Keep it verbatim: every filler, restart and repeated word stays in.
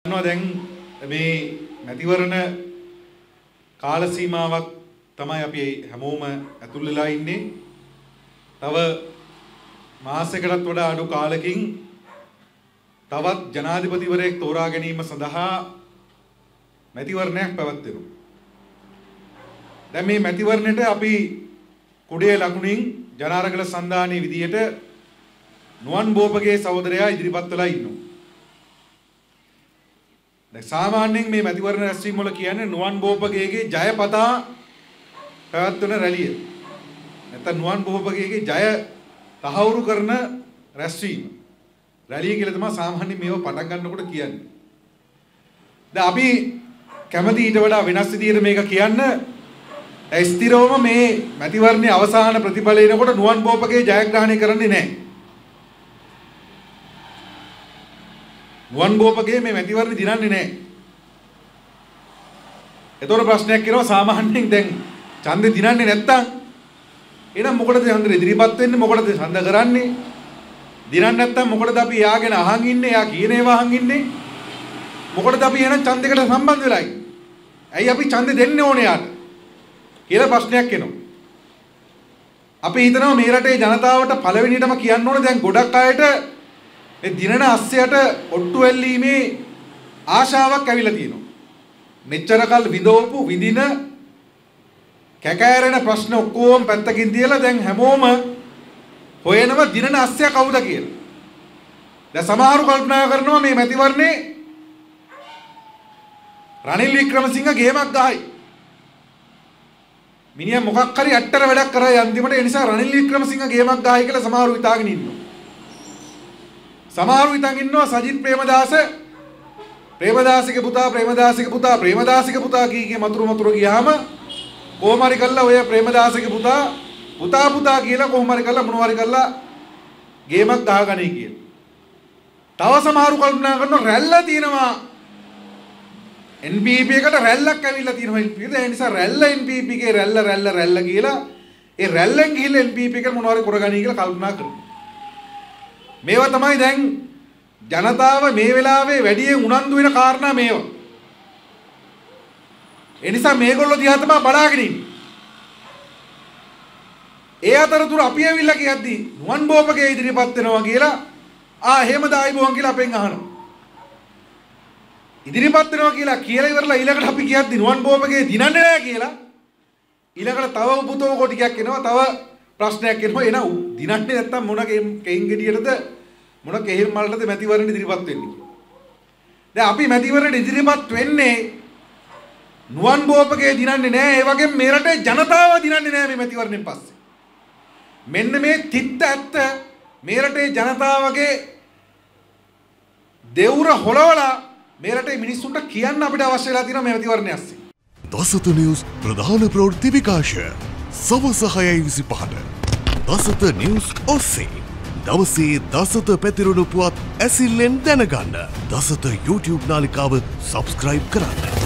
දැන් මේ මැතිවරණ කාල සීමාවක් තමයි අපි හැමෝම ඇතුල් වෙලා ඉන්නේ. තව මාසයකටත් වඩා අඩු කාලෙකින් තවත් ජනාධිපතිවරයෙක් තෝරා ගැනීම සඳහා මැතිවරණයක් පැවැත්වෙනවා. දැන් මේ මැතිවරණයට අපි කුඩේ ලකුණින් ජනාරගල සන්ධානයේ විදියට නුවන් බෝපගේ සහෝදරයා ඉදිරිපත් වෙලා ඉන්නවා. දැන් සාමාන්‍යයෙන් මේ මැතිවරණ රැස්වීම වල කියන්නේ නුවන් බෝපගේගේ ජයපතා පැවැත්වෙන රැළිය. නැත්නම් නුවන් බෝපගේගේ ජය තහවුරු කරන රැස්වීම. රැළිය කියලා තමයි සාමාන්‍යයෙන් මේව පටන් ගන්නකොට කියන්නේ. දැන් අපි කැමති ඊට වඩා වෙනස් විදියට මේක කියන්න ස්ථිරවම මේ මැතිවරණයේ අවසාන ප්‍රතිඵලය එනකොට නුවන් බෝපගේ ජයග්‍රහණය කරන්නේ නැහැ. නුවන් බෝපගේ මේ මැතිවරණ දිනන්නේ නැහැ. ඒතොර ප්‍රශ්නයක් එනවා සාමාන්‍යයෙන් දැන් ඡන්දේ දිනන්නේ නැත්තම් එහෙනම් මොකටද ඡන්දෙ ඉදිරිපත් වෙන්නේ මොකටද ඡන්ද කරන්නේ? දිනන්නේ නැත්තම් මොකටද අපි යාගෙන අහන් ඉන්නේ? යා කියන ඒවා අහන් ඉන්නේ? මොකටද අපි එහෙනම් ඡන්දයකට සම්බන්ධ වෙලා ඉන්නේ? ඇයි අපි ඡන්දෙ දෙන්නේ ඕනේ යාට? කියලා ප්‍රශ්නයක් එනවා. අපි හිතනවා මේ රටේ ජනතාවට පළවෙනියටම කියන්න ඕනේ දැන් ගොඩක් අයට මේ දිනන අස්සයට ඔට්ටු වෙල්ලීමේ ආශාවක් ඇවිල්ලා තියෙනවා. මෙච්චර කල් විඳවපු විඳින කැකෑරෙන ප්‍රශ්න ඔක්කොම පැත්තකින් තියලා දැන් හැමෝම හොයනවා දිනන අස්සය කවුද කියලා. දැන් සමහරු කල්පනා කරනවා මේ මැතිවරණේ රනිල් වික්‍රමසිංහ ගේමක් ගහයි. මිනිහා මොකක් හරි ඇට්ටර වැඩක් කරා අන්තිමට ඒ නිසා රනිල් වික්‍රමසිංහ ගේමක් ගහයි කියලා සමහරු හිතාගෙන ඉන්නවා. සමහරු හිතන් ඉන්නවා සජිත් ප්‍රේමදාස ප්‍රේමදාසගේ පුතා ප්‍රේමදාසගේ පුතා ප්‍රේමදාසගේ පුතා කී කී මතුරු මතුරු ගියාම කොහොම හරි කළා ඔය ප්‍රේමදාසගේ පුතා පුතා පුතා කියලා කොහොම හරි කළා මොනවා හරි කළා ගේමක් ගහගනයි කියලා. තව සමහරු කල්පනා කරනවා රැල්ල තියෙනවා එන් පී පී එකට රැල්ලක් ඇවිල්ලා තියෙනවා එන් පී පී. ඒ නිසා රැල්ල එන් පී පී ගේ රැල්ල රැල්ල රැල්ල කියලා ඒ රැල්ලෙන් ගිහිල්ලා එන් පී පී එකට මොනවා හරි කරගනයි කියලා කල්පනා කරනවා. මේවා තමයි දැන් ජනතාව මේ වෙලාවේ වැඩියෙන් උනන්දු වෙන කාරණා මේවා. ඒ නිසා මේගොල්ලෝ දිහා තමයි බලාගෙන ඉන්නේ. ඒ අතරතුර අපි ඇවිල්ලා කියද්දි නුවන් බෝපගේ ඉදිරිපත් වෙනවා කියලා ආ එහෙමද ආයිබෝන් කියලා අපෙන් අහනවා. ඉදිරිපත් වෙනවා කියලා කියලා ඉවරලා ඊළඟට අපි කියද්දි නුවන් බෝපගේ දිනන්නේ නැහැ කියලා ඊළඟට තව උපතෝ කොටියක් එනවා තව ප්‍රශ්නයක් එනවා එන දිනන්නේ නැත්තම් මොන කෙයින් ගෙඩියටද මොන කෙහිල් මල්ටද මැතිවරණ ඉදිරිපත් වෙන්නේ. දැන් අපි මැතිවරණ ඉදිරිපත් වෙන්නේ නුවන් බෝපගේ දිනන්නේ නැහැ ඒ වගේම මේ රටේ ජනතාව දිනන්නේ නැහැ මේ මැතිවරණයෙන් පස්සේ. මෙන්න මේ තිත්ත ඇත්ත මේ රටේ ජනතාවගේ දෙවුර හොලවලා මේ රටේ මිනිස්සුන්ට කියන්න අපිට අවශ්‍ය වෙලා තියෙනවා මේ මැතිවරණය ඇස්සේ. දසත නිවුස් ප්‍රධාන ප්‍රවෘත්ති විකාශය සවස හයයි විසිපහට දසත නිවුස් ඔස්සේ දවසේ දසත පැතිරුණු පුවත් ඇසිල්ලෙන් දැනගන්න දසත YouTube නාලිකාව සබස්ක්‍රයිබ් කරන්න.